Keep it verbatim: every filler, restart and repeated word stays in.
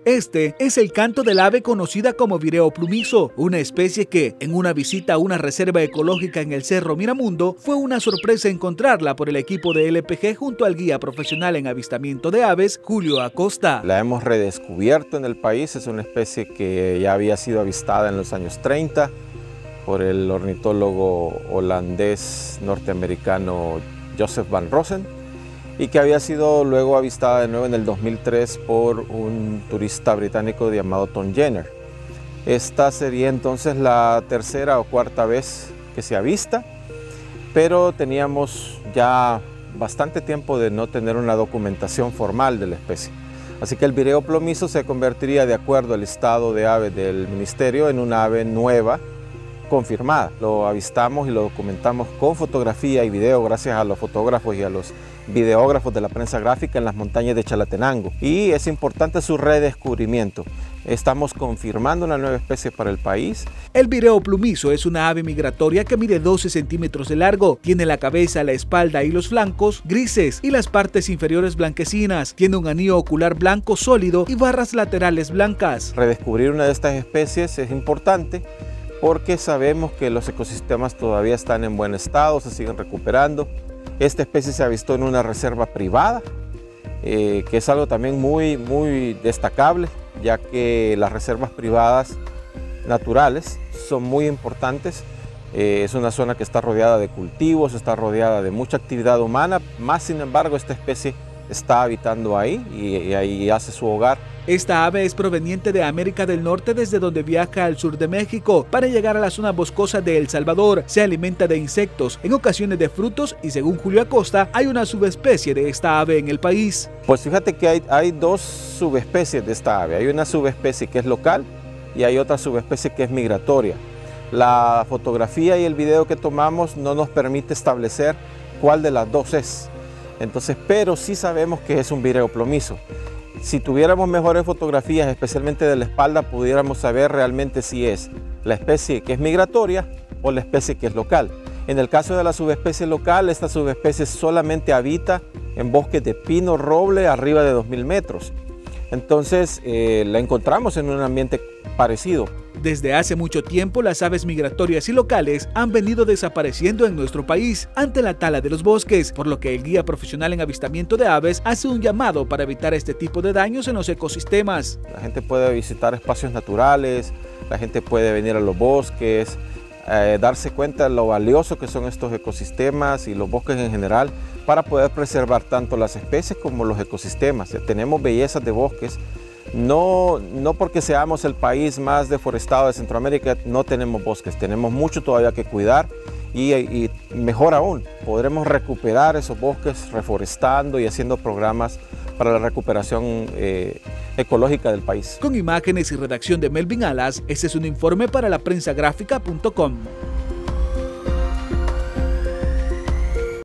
Este es el canto del ave conocida como vireo plumizo, una especie que, en una visita a una reserva ecológica en el Cerro Miramundo, fue una sorpresa encontrarla por el equipo de L P G junto al guía profesional en avistamiento de aves, Julio Acosta. La hemos redescubierto en el país, es una especie que ya había sido avistada en los años treinta por el ornitólogo holandés norteamericano Joseph van Rosen, y que había sido luego avistada de nuevo en el dos mil tres por un turista británico llamado Tom Jenner. Esta sería entonces la tercera o cuarta vez que se avista, pero teníamos ya bastante tiempo de no tener una documentación formal de la especie. Así que el vireo plumizo se convertiría, de acuerdo al listado de aves del ministerio, en una ave nueva confirmada. Lo avistamos y lo documentamos con fotografía y video gracias a los fotógrafos y a los videógrafos de la prensa gráfica en las montañas de Chalatenango. Y es importante su redescubrimiento. Estamos confirmando una nueva especie para el país. El vireo plumizo es una ave migratoria que mide doce centímetros de largo. Tiene la cabeza, la espalda y los flancos grises y las partes inferiores blanquecinas. Tiene un anillo ocular blanco sólido y barras laterales blancas. Redescubrir una de estas especies es importante porque sabemos que los ecosistemas todavía están en buen estado, se siguen recuperando. Esta especie se avistó en una reserva privada, eh, que es algo también muy, muy destacable, ya que las reservas privadas naturales son muy importantes. Eh, es una zona que está rodeada de cultivos, está rodeada de mucha actividad humana, más sin embargo esta especie está habitando ahí y, y ahí hace su hogar. Esta ave es proveniente de América del Norte, desde donde viaja al sur de México para llegar a la zona boscosa de El Salvador. Se alimenta de insectos, en ocasiones de frutos, y según Julio Acosta, hay una subespecie de esta ave en el país. Pues fíjate que hay, hay dos subespecies de esta ave. Hay una subespecie que es local y hay otra subespecie que es migratoria. La fotografía y el video que tomamos no nos permite establecer cuál de las dos es. Entonces, pero sí sabemos que es un vireo plumizo. Si tuviéramos mejores fotografías, especialmente de la espalda, pudiéramos saber realmente si es la especie que es migratoria o la especie que es local. En el caso de la subespecie local, esta subespecie solamente habita en bosques de pino roble arriba de dos mil metros. Entonces, eh, la encontramos en un ambiente parecido. Desde hace mucho tiempo, las aves migratorias y locales han venido desapareciendo en nuestro país ante la tala de los bosques, por lo que el guía profesional en avistamiento de aves hace un llamado para evitar este tipo de daños en los ecosistemas. La gente puede visitar espacios naturales, la gente puede venir a los bosques, eh, darse cuenta de lo valioso que son estos ecosistemas y los bosques en general para poder preservar tanto las especies como los ecosistemas. Tenemos bellezas de bosques. No, no porque seamos el país más deforestado de Centroamérica, no tenemos bosques, tenemos mucho todavía que cuidar y, y mejor aún, podremos recuperar esos bosques reforestando y haciendo programas para la recuperación eh, ecológica del país. Con imágenes y redacción de Melvin Alas, este es un informe para la prensa gráfica punto com.